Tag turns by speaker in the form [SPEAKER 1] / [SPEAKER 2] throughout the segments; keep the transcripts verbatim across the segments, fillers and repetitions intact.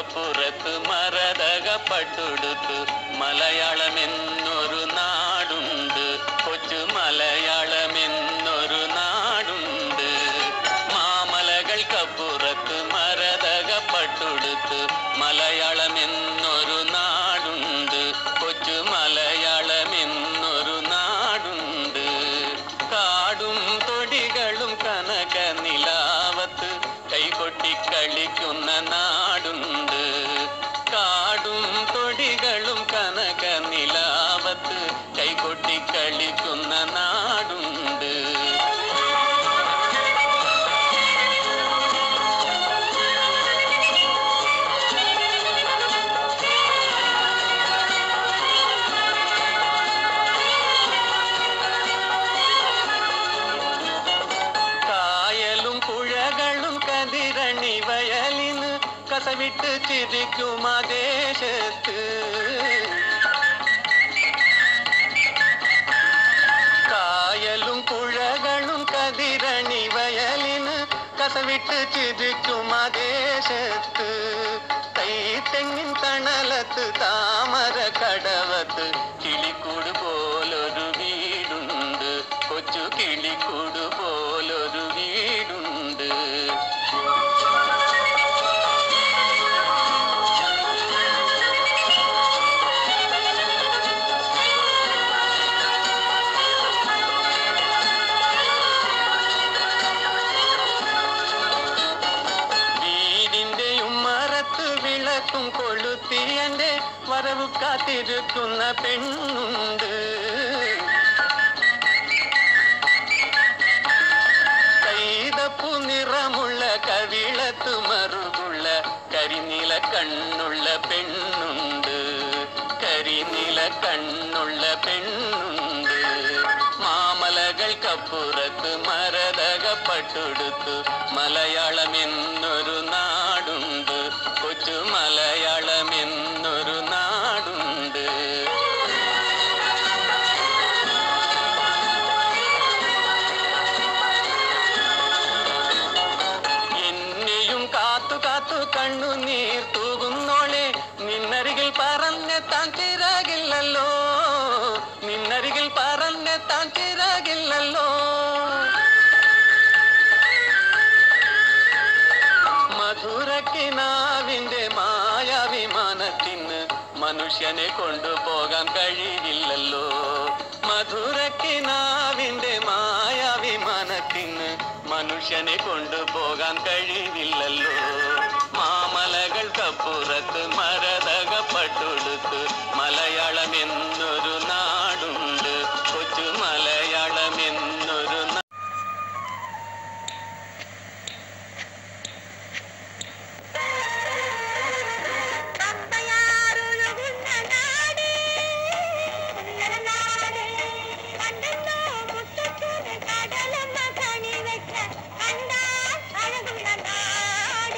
[SPEAKER 1] കപ്പുറത്ത് മരതകപ്പട്ടുടുത്ത് മലയാളമെന്നൊരു നാടുണ്ട്, കൊച്ചു മലയാളമെന്നൊരു നാടുണ്ട്. മാമലകൾക്കപ്പുറത്ത് മരതകപ്പട്ടുടുത്ത് മലയാളമെന്നൊരു നാടുണ്ട്, കൊച്ചു മലയാളമെന്നൊരു നാടുണ്ട്. കാടും തൊടികളും കനക നിലാവത്ത് കൈകൊട്ടിക്കളിക്കുന്ന നാടുണ്ട്. കാടും തൊടികളും കനക നിലാവത്ത് കൈകൊട്ടിക്കളിക്കുന്ന നാടുണ്ട്. കതിരണി വയലിന് കസവിട്ട് ചിരിക്കും ആ ദേശത്ത്. കായലും പുഴകളും കതിരണി വയലിന് കസവിട്ട് ചിരിക്കും ആ ദേശത്ത്. തൈത്തെങ്ങിൻ തണലത്ത് താമര കടവത്ത് കിളിക്കൂട് പോലൊരു വീടുണ്ട്, കൊച്ചു കിളിക്കൂട് പോലൊരു വീടുണ്ട്. വിളക്കും കൊളുത്തി എൻ്റെ വരവു കാത്തിരിക്കുന്ന പെണ്ണുണ്ട്. കൈതപ്പു നിറമുള്ള കവിളത്തു മറുകുള്ള കരിനില കണ്ണുള്ള പെണ്ണുണ്ട്, കരിനില കണ്ണുള്ള പെണ്ണുണ്ട്. മാമലകൾക്കപ്പുറത്ത് മരതകപ്പട്ടുടുത്ത് മലയാളമെന്നൊരു നാടുണ്ട്, കൊച്ചു മലയാളമെന്നൊരു നാടുണ്ട്. എന്നെയും കാത്തു കാത്തു കണ്ണുനീർ തൂകുന്നോളെ, നിന്നരികിൽ പറഞ്ഞെത്താൻ ചിറകില്ലല്ലോ, നിന്നരികിൽ പറഞ്ഞെത്താൻ ചിറകില്ലല്ലോ. മധുരക്കിനാവിന്റെ മായാവിമാനത്തിന് മനുഷ്യനെ കൊണ്ടുപോകാൻ കഴിയില്ലല്ലോ. മധുരക്കിനാവിന്റെ മായാവിമാനത്തിന് മനുഷ്യനെ കൊണ്ടുപോകാൻ കഴിയില്ലല്ലോ. മാമലകൾക്കപ്പുറത്ത് മരതകപ്പട്ടുടുത്ത് മലയാളമെന്നൊരു നാടുണ്ട്, കൊച്ചു മലയാളമെന്നൊരു നാ
[SPEAKER 2] കടലമ്മ കണി വെച്ച കണ്ടാൽ അഴകുള്ള നാട്.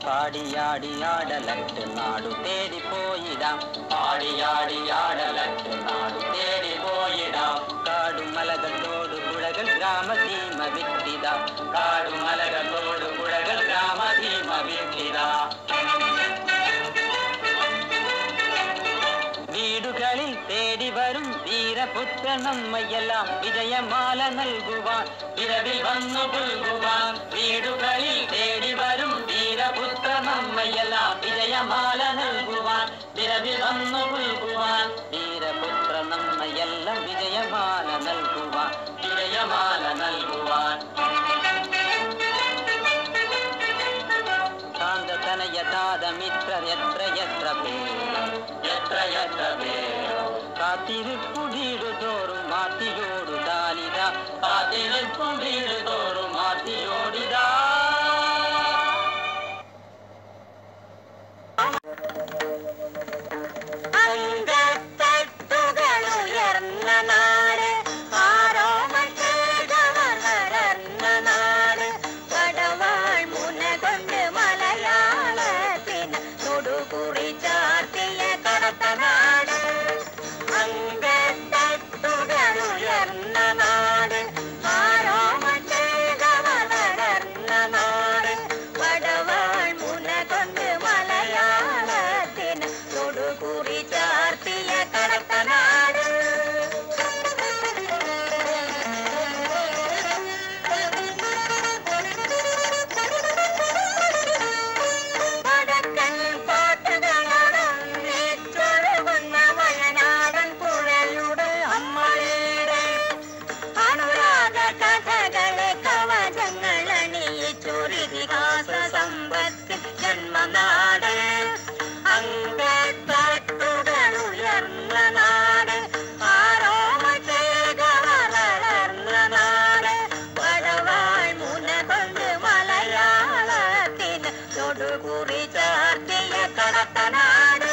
[SPEAKER 2] പാടിയാടി ആടലട്ട് നാടു തേടി പോയിടാം പാടിയാടി ആടലട്ട് നാടു തേടി പോയിടാം കാടുമലകളോട് പുഴകൾ ഗ്രാമസീമ വിട്ടിത കാടുമലകളോട് പുഴകൾ ഗ്രാമസീമ വിട്ടിത വീടുകളിൽ തേടി വരും വീരപുത്ര നമ്മയെല്ലാം വിജയമാല നൽകുവാൻ വിരവിൽ വന്നു പുൽകുവാൻ വീടുകളിൽ തേടി വരും വീരപുത്ര നമ്മയെല്ലാം വിജയമാല നൽകുവാൻ വിരവിൽ വന്നു പുൽകുവാൻ വീരപുത്ര നമ്മയെല്ലാം വിജയമാല നൽകുവാൻ വിജയമാല നൽകുവാൻ ശാന്തതനയതാദമിത്രർ എത്ര എത്ര പേരോ എത്ര എത്ര പേരോ കാത്തിരിപ്പു വീടു തോറും മാത്തിയോടു താലിത കാത്തിരിപ്പു വീടു തോറും മാത്തിയോടിതാ
[SPEAKER 3] അംഗത്തട്ടുകളുയർന്ന നാട് ആരോ മറ്റേകവളർന്ന നാട് പടവാൾ മുന കൊണ്ട് മലയാളത്തിന് തൊടുകുറി ചാർത്തിയ കടത്ത നാട് അംഗത്തട്ടുകളുയർന്ന നാട് ആരോ മറ്റേകവളർന്ന നാട് പടവാൾ മുന കൊണ്ട് മലയാളത്തിന് തൊടുകുറി ചാർത്തിയ കടത്ത നാട് വടക്കൻ പാട്ടുകളൊഴുകുന്ന വയനാടൻ പുഴയുടെ അമ്മയുടെ അനുരാഗ കഥകളെ കവചങ്ങൾ അണിയിച്ചൊരിതിഹാസ സമ്പത്തിൽ ജന്മനാട് അംഗത്തട്ടുകളുയർന്ന നാട് ആരോമചേകവളർന്ന നാട് പടവാൾ മുന കൊണ്ട് മലയാളത്തിന് തൊടുകുറി ചാർത്തിയ കടത്ത നാട്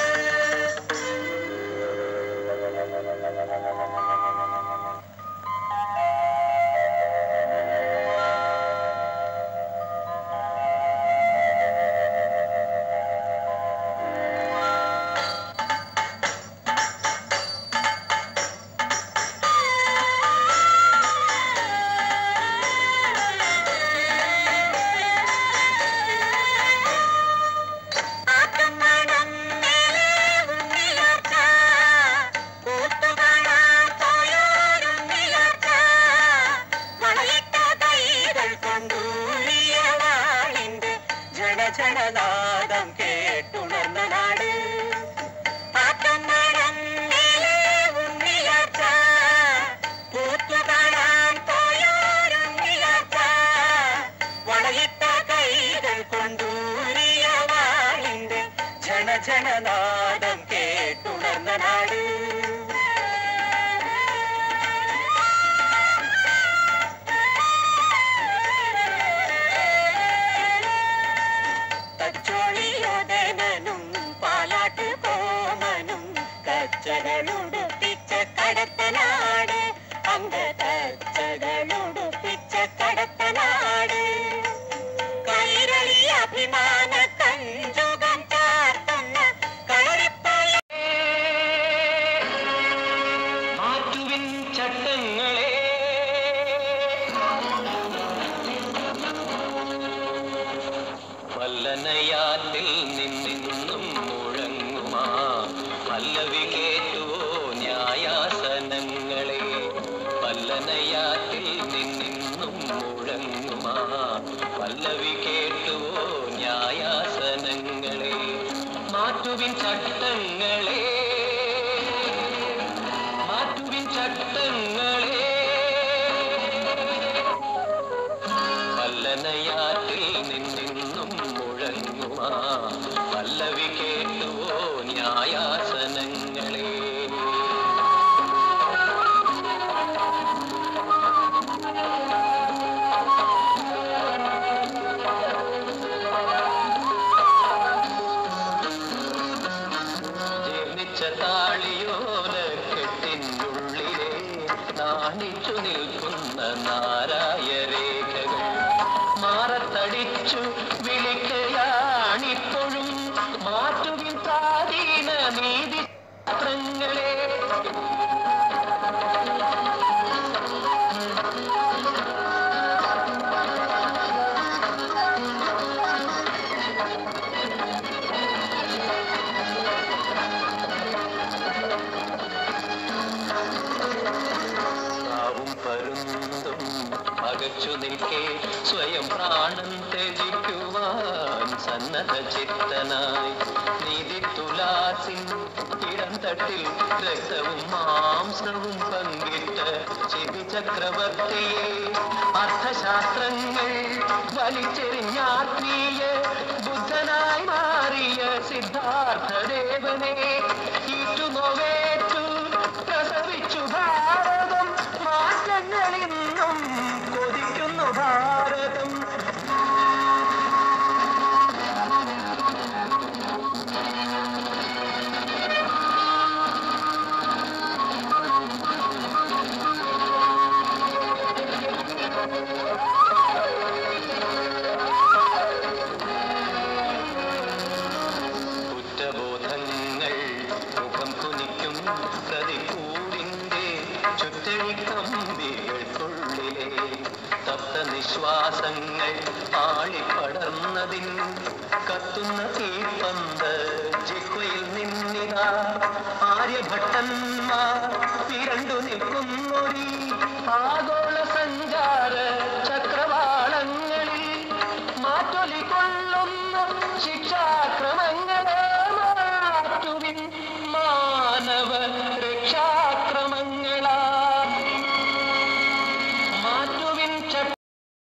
[SPEAKER 3] ജനനാദം കേട്ടുണർന്ന നാട് ആക്കമടന്നിലെ ഉണ്ണിയാർച്ച പൂത്തുകാണാൻ പോയോരുണ്ണിയാർച്ച വളയിട്ട കൈകൾ കൊണ്ടൂരിയ വാളിന്റെ ജന ജനനാദം കേട്ടുണർന്ന നാട് തച്ചോളിയോദനനും പാലാട്ട് കോമനും കച്ചകളുടുപ്പിച്ച കടത്തനാട് അങ്ക കച്ചകളുടുപ്പിച്ച കടത്തനാട് കൈരളി അഭിമാന കഞ്ചുകം ചാർത്തുന്ന കളരിപ്പയ
[SPEAKER 1] മാറ്റുവിൻ ചട്ടങ്ങളെ വല്ലനയാറ്റിൽ നിന്നും മുഴങ്ങുമാ പല്ലവി കേട്ടുവോ ന്യായാസനങ്ങളെ വല്ലനയാറ്റിൽ നിന്നും മുഴങ്ങുമാ പല്ലവി കേട്ടുവോ ന്യായാസനങ്ങളെ മാറ്റുവിൻ ചട്ടങ്ങളെ മാറ്റുവിൻ ചട്ടങ്ങളെ വല്ലനയാറ്റിൽ നിന്നും മുഴങ്ങുമാ പല്ലവി കേട്ടുവോ ന്യായാസനങ്ങളെ ജീർണിച്ച താളിയോല കെട്ടിനുള്ളിലെ നാണിച്ചു നിൽക്കുന്ന നാരായ രേഖകൾ മാറത്തടിച്ചു വിളിക്കയാണി ശാസ്ത്രങ്ങളെ. പകച്ചു നിൽക്കെ സ്വയം പ്രാണൻ ത്യജിക്കുവാൻ സന്നദ്ധ ചിത്തനായി നീതി തുലാസിൻ ഇടം തട്ടിൽ രക്തവും മാംസവും പങ്കിട്ട് ചിവി ചക്രവർത്തിയെ അർത്ഥശാസ്ത്രങ്ങൾ വലിച്ചെറിഞ്ഞാത്മീയ ബുദ്ധനായി മാറിയ സിദ്ധാർത്ഥദേവനെ ഈറ്റുനോവേറ്റു പ്രസവിച്ചു ഭാരതം. മാറ്റങ്ങളിന്നും കൊതിക്കുന്നു ഭാരതം. കുറ്റബോധങ്ങൾ മുഖം കുനിക്കും പ്രതികൂടിന്റെ ചുറ്റഴിക്കമ്പികൾക്കുള്ളിലെ തപ്ത നിശ്വാസങ്ങൾ ആളിപ്പടർന്നതിൻ കത്തുന്ന തീപ്പന്ത് ജിഹ്വയിൽ നിന്നിതാ ആര്യഭട്ടന്മാർ വിരണ്ടു നിൽക്കുന്നൊരി ആഗോള സഞ്ചാര ചക്രവാളങ്ങളിൽ മാറ്റൊലി കൊള്ളുന്ന ശിക്ഷാ